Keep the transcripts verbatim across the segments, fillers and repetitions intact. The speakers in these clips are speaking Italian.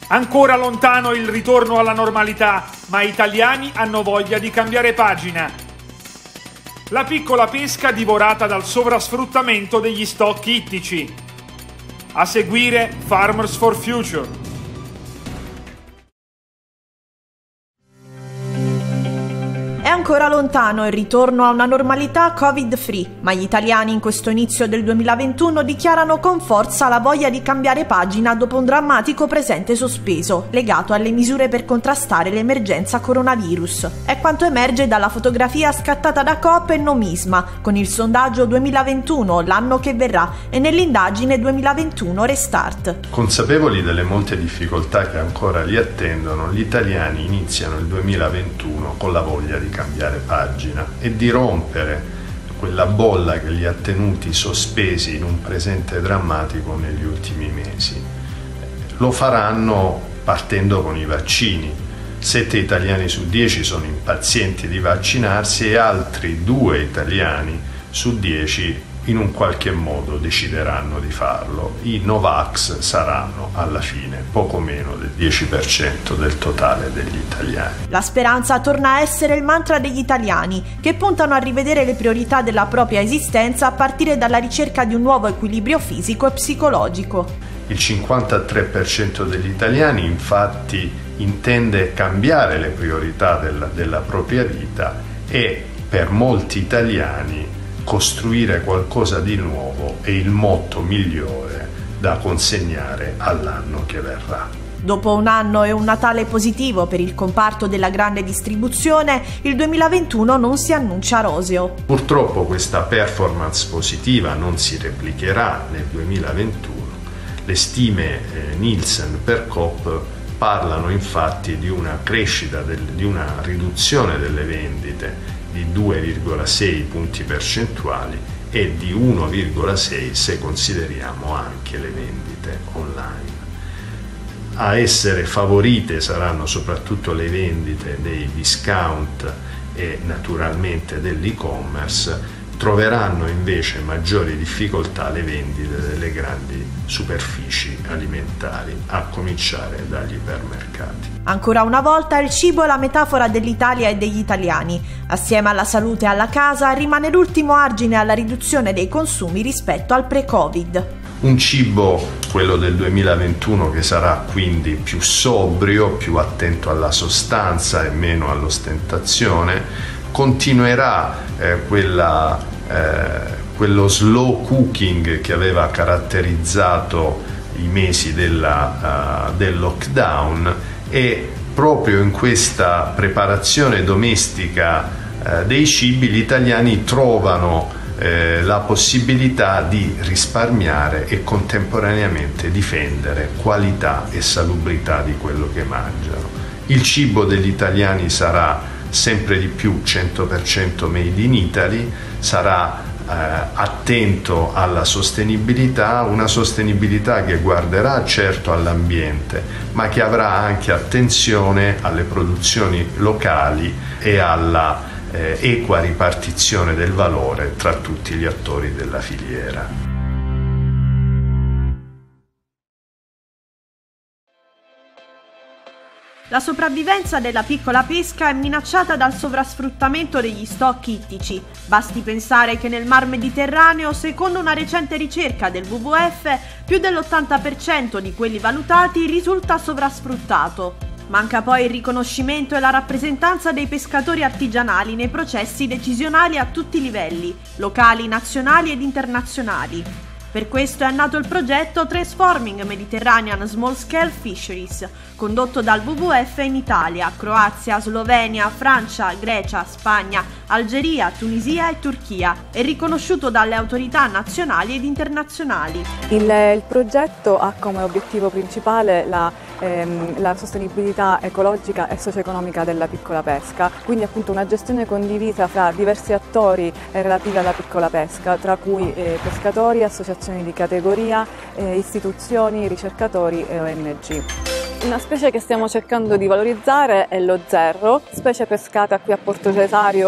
Ancora lontano il ritorno alla normalità, ma italiani hanno voglia di cambiare pagina. La piccola pesca divorata dal sovrasfruttamento degli stock ittici. A seguire Farmers for Future. È ancora lontano il ritorno a una normalità Covid-free, ma gli italiani in questo inizio del duemilaventuno dichiarano con forza la voglia di cambiare pagina dopo un drammatico presente sospeso, legato alle misure per contrastare l'emergenza coronavirus. È quanto emerge dalla fotografia scattata da Coop e Nomisma, con il sondaggio duemilaventuno, l'anno che verrà, e nell'indagine duemilaventuno Restart. Consapevoli delle molte difficoltà che ancora li attendono, gli italiani iniziano il duemilaventuno con la voglia di cambiare pagina e di rompere quella bolla che li ha tenuti sospesi in un presente drammatico negli ultimi mesi. Lo faranno partendo con i vaccini. Sette italiani su dieci sono impazienti di vaccinarsi e altri due italiani su dieci in un qualche modo decideranno di farlo. I Novax saranno alla fine poco meno del dieci per cento del totale degli italiani. La speranza torna a essere il mantra degli italiani, che puntano a rivedere le priorità della propria esistenza a partire dalla ricerca di un nuovo equilibrio fisico e psicologico. Il cinquantatré per cento degli italiani infatti intende cambiare le priorità della, della propria vita e per molti italiani costruire qualcosa di nuovo è il motto migliore da consegnare all'anno che verrà. Dopo un anno e un Natale positivo per il comparto della grande distribuzione, il duemilaventuno non si annuncia roseo. Purtroppo questa performance positiva non si replicherà nel duemilaventuno. Le stime eh, Nielsen per Coop parlano infatti di una crescita, del, di una riduzione delle vendite di due virgola sei punti percentuali e di uno virgola sei se consideriamo anche le vendite online. A essere favorite saranno soprattutto le vendite dei discount e naturalmente dell'e-commerce. Troveranno invece maggiori difficoltà le vendite delle grandi superfici alimentari, a cominciare dagli ipermercati. Ancora una volta il cibo è la metafora dell'Italia e degli italiani. Assieme alla salute e alla casa rimane l'ultimo argine alla riduzione dei consumi rispetto al pre-Covid. Un cibo, quello del duemilaventuno, che sarà quindi più sobrio, più attento alla sostanza e meno all'ostentazione. Continuerà eh, quella, eh, quello slow cooking che aveva caratterizzato i mesi della, uh, del lockdown, e proprio in questa preparazione domestica uh, dei cibi gli italiani trovano eh, la possibilità di risparmiare e contemporaneamente difendere qualità e salubrità di quello che mangiano. Il cibo degli italiani sarà sempre di più cento per cento made in Italy, sarà eh, attento alla sostenibilità, una sostenibilità che guarderà certo all'ambiente, ma che avrà anche attenzione alle produzioni locali e alla eh, equa ripartizione del valore tra tutti gli attori della filiera. La sopravvivenza della piccola pesca è minacciata dal sovrasfruttamento degli stock ittici. Basti pensare che nel Mar Mediterraneo, secondo una recente ricerca del W W F, più dell'ottanta per cento di quelli valutati risulta sovrasfruttato. Manca poi il riconoscimento e la rappresentanza dei pescatori artigianali nei processi decisionali a tutti i livelli, locali, nazionali ed internazionali. Per questo è nato il progetto Transforming Mediterranean Small Scale Fisheries, condotto dal W W F in Italia, Croazia, Slovenia, Francia, Grecia, Spagna, Algeria, Tunisia e Turchia, e riconosciuto dalle autorità nazionali ed internazionali. Il, il progetto ha come obiettivo principale la, ehm, la sostenibilità ecologica e socio-economica della piccola pesca, quindi appunto una gestione condivisa fra diversi attori eh, relativi alla piccola pesca, tra cui eh, pescatori, associazioni di categoria, eh, istituzioni, ricercatori e O N G. Una specie che stiamo cercando di valorizzare è lo zerro, specie pescata qui a Porto Cesario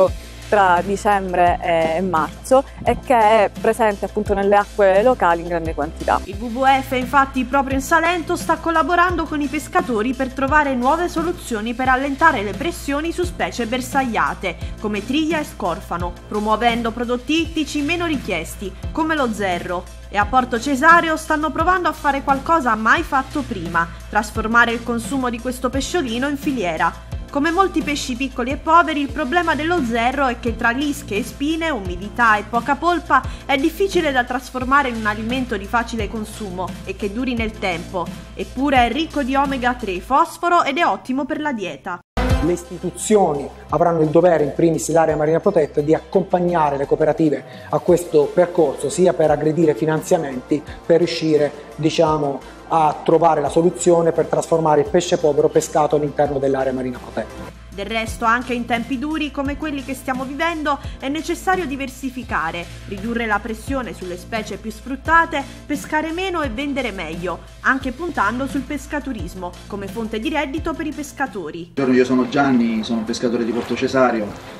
tra dicembre e marzo e che è presente appunto nelle acque locali in grande quantità. Il W W F infatti proprio in Salento sta collaborando con i pescatori per trovare nuove soluzioni per allentare le pressioni su specie bersagliate come triglia e scorfano, promuovendo prodotti ittici meno richiesti come lo zerro. E a Porto Cesareo stanno provando a fare qualcosa mai fatto prima, trasformare il consumo di questo pesciolino in filiera. Come molti pesci piccoli e poveri, il problema dello zerro è che tra lische e spine, umidità e poca polpa è difficile da trasformare in un alimento di facile consumo e che duri nel tempo. Eppure è ricco di omega tre e fosforo ed è ottimo per la dieta. Le istituzioni avranno il dovere, in primis l'area marina protetta, di accompagnare le cooperative a questo percorso, sia per aggredire finanziamenti, per riuscire, diciamo, a trovare la soluzione per trasformare il pesce povero pescato all'interno dell'area marina protetta. Del resto, anche in tempi duri come quelli che stiamo vivendo, è necessario diversificare, ridurre la pressione sulle specie più sfruttate, pescare meno e vendere meglio, anche puntando sul pescaturismo, come fonte di reddito per i pescatori. Io sono Gianni, sono un pescatore di Porto Cesareo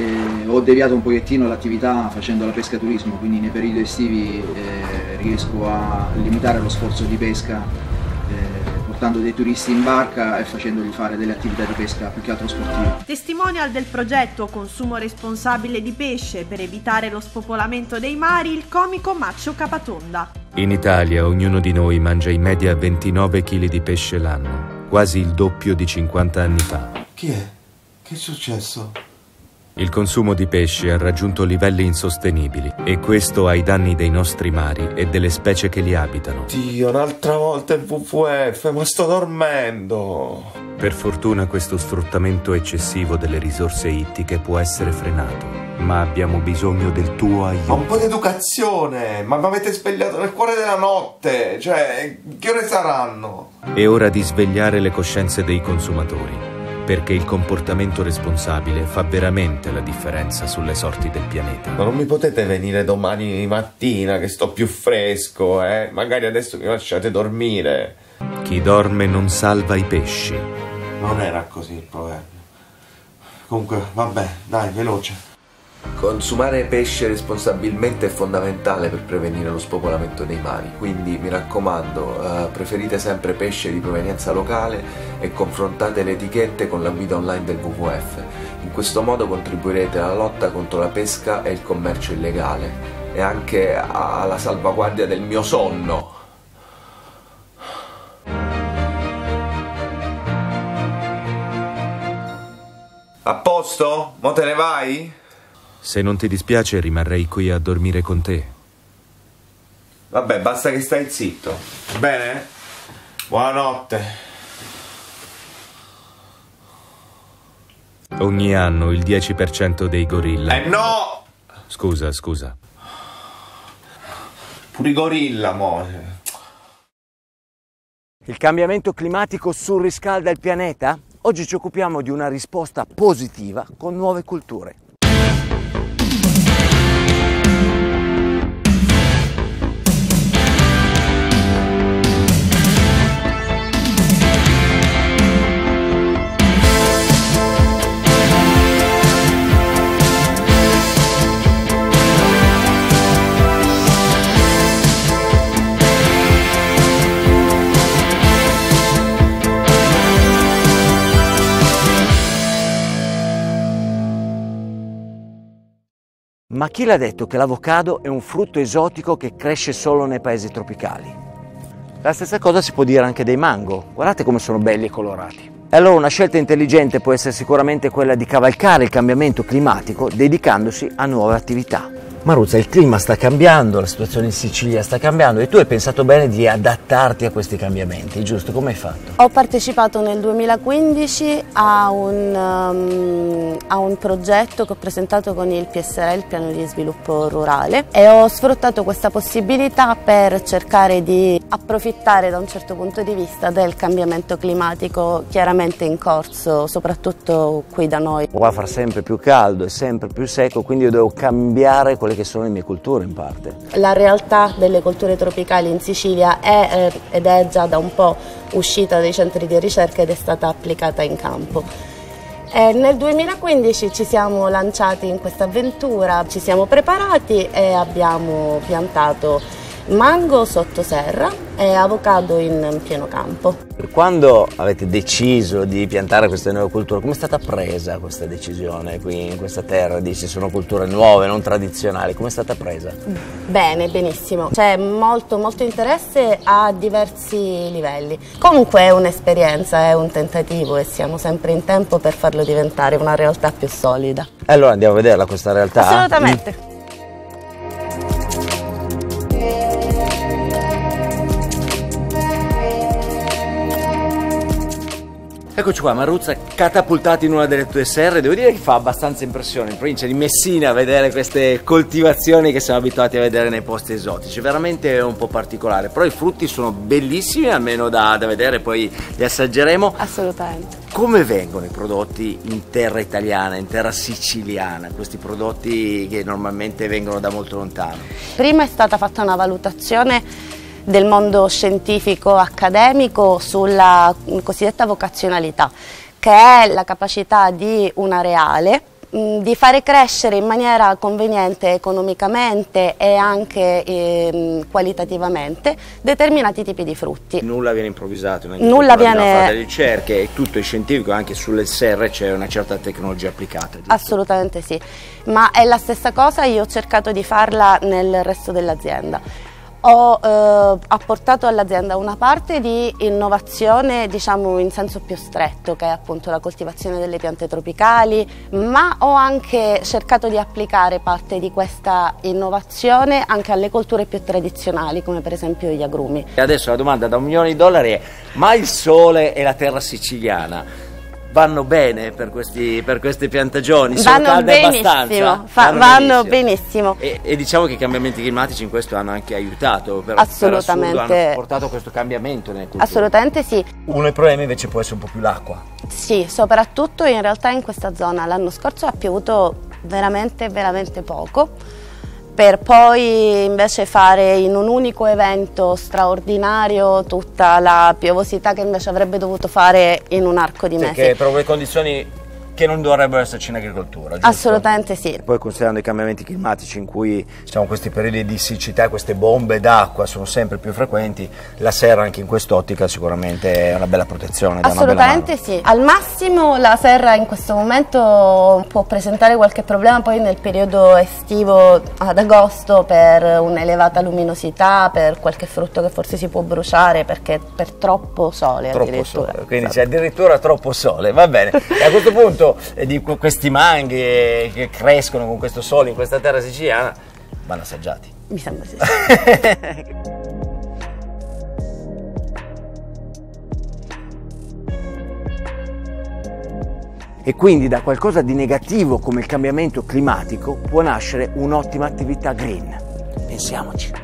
e ho deviato un pochettino l'attività facendo la pescaturismo, quindi nei periodi estivi eh, riesco a limitare lo sforzo di pesca eh, portando dei turisti in barca e facendogli fare delle attività di pesca più che altro sportive. Testimonial del progetto Consumo responsabile di pesce per evitare lo spopolamento dei mari, il comico Maccio Capatonda. In Italia ognuno di noi mangia in media ventinove chili di pesce l'anno, quasi il doppio di cinquanta anni fa. Chi è? Che è successo? Il consumo di pesce ha raggiunto livelli insostenibili e questo ai danni dei nostri mari e delle specie che li abitano. Dio, un'altra volta il W W F, ma sto dormendo! Per fortuna questo sfruttamento eccessivo delle risorse ittiche può essere frenato, ma abbiamo bisogno del tuo aiuto. Ma un po' di educazione! Ma mi avete svegliato nel cuore della notte! Cioè, che ore saranno? È ora di svegliare le coscienze dei consumatori, perché il comportamento responsabile fa veramente la differenza sulle sorti del pianeta. Ma non mi potete venire domani mattina che sto più fresco, eh? Magari adesso mi lasciate dormire. Chi dorme non salva i pesci. Non era così il proverbio. Comunque, vabbè, dai, veloce. Consumare pesce responsabilmente è fondamentale per prevenire lo spopolamento dei mari, quindi mi raccomando, eh, preferite sempre pesce di provenienza locale e confrontate le etichette con la guida online del W W F. In questo modo contribuirete alla lotta contro la pesca e il commercio illegale e anche alla salvaguardia del mio sonno. A posto? Mo te ne vai? Se non ti dispiace rimarrei qui a dormire con te. Vabbè, basta che stai zitto. Bene? Buonanotte. Ogni anno il dieci per cento dei gorilla... Eh no! Scusa, scusa. Pure i gorilla, mo. Il cambiamento climatico surriscalda il pianeta? Oggi ci occupiamo di una risposta positiva con nuove culture. Ma chi l'ha detto che l'avocado è un frutto esotico che cresce solo nei paesi tropicali? La stessa cosa si può dire anche dei mango, guardate come sono belli e colorati. E allora una scelta intelligente può essere sicuramente quella di cavalcare il cambiamento climatico dedicandosi a nuove attività. Maruzza, il clima sta cambiando, la situazione in Sicilia sta cambiando e tu hai pensato bene di adattarti a questi cambiamenti, giusto? Come hai fatto? Ho partecipato nel duemilaquindici a un, um, a un progetto che ho presentato con il P S R, il Piano di Sviluppo Rurale, e ho sfruttato questa possibilità per cercare di approfittare da un certo punto di vista del cambiamento climatico chiaramente in corso, soprattutto qui da noi. Qua fa sempre più caldo e sempre più secco, quindi io devo cambiare quelle che sono le mie culture in parte. La realtà delle colture tropicali in Sicilia è eh, ed è già da un po' uscita dai centri di ricerca ed è stata applicata in campo. E nel duemilaquindici ci siamo lanciati in questa avventura, ci siamo preparati e abbiamo piantato mango sotto serra e avocado in pieno campo. Quando avete deciso di piantare queste nuove culture, come è stata presa questa decisione qui in questa terra? Dici, sono culture nuove, non tradizionali, come è stata presa? Bene, benissimo, c'è molto molto interesse a diversi livelli. Comunque è un'esperienza, è un tentativo e siamo sempre in tempo per farlo diventare una realtà più solida. Allora andiamo a vederla questa realtà? Assolutamente. Mm. Eccoci qua, Maruzza, catapultati in una delle tue serre. Devo dire che fa abbastanza impressione in provincia di Messina a vedere queste coltivazioni che siamo abituati a vedere nei posti esotici. Veramente un po' particolare, però i frutti sono bellissimi, almeno da, da vedere, poi li assaggeremo. Assolutamente. Come vengono i prodotti in terra italiana, in terra siciliana, questi prodotti che normalmente vengono da molto lontano? Prima è stata fatta una valutazione del mondo scientifico accademico sulla cosiddetta vocazionalità, che è la capacità di un areale mh, di fare crescere in maniera conveniente economicamente e anche eh, qualitativamente determinati tipi di frutti. Nulla viene improvvisato, nulla viene fare delle ricerche, è tutto è scientifico, anche sulle serre c'è una certa tecnologia applicata. Giusto? Assolutamente sì, ma è la stessa cosa, io ho cercato di farla nel resto dell'azienda. Ho eh, apportato all'azienda una parte di innovazione, diciamo in senso più stretto, che è appunto la coltivazione delle piante tropicali, ma ho anche cercato di applicare parte di questa innovazione anche alle colture più tradizionali, come per esempio gli agrumi. E adesso la domanda da un milione di dollari è: ma il sole e la terra siciliana vanno bene per, questi, per queste piantagioni? Sono vanno calde benissimo, abbastanza? Fa, vanno, vanno benissimo. benissimo. E, e diciamo che i cambiamenti climatici in questo hanno anche aiutato, per, assolutamente. per assurdo, hanno portato questo cambiamento nelle culture. Assolutamente sì. Uno dei problemi invece può essere un po' più l'acqua. Sì, soprattutto in realtà in questa zona l'anno scorso ha piovuto veramente veramente poco, per poi invece fare in un unico evento straordinario tutta la piovosità che invece avrebbe dovuto fare in un arco di mesi. Perché per le condizioni che non dovrebbero esserci in agricoltura, giusto? Assolutamente sì. Poi considerando i cambiamenti climatici in cui diciamo, questi periodi di siccità, queste bombe d'acqua sono sempre più frequenti, la serra anche in quest'ottica sicuramente è una bella protezione. Assolutamente sì. Al massimo la serra in questo momento può presentare qualche problema poi nel periodo estivo ad agosto per un'elevata luminosità, per qualche frutto che forse si può bruciare perché per troppo sole troppo addirittura. Sole. Quindi c'è addirittura troppo sole, va bene. E a questo punto di questi manghi che crescono con questo sole in questa terra siciliana vanno assaggiati. Mi sembra sì. E quindi da qualcosa di negativo come il cambiamento climatico può nascere un'ottima attività green. Pensiamoci.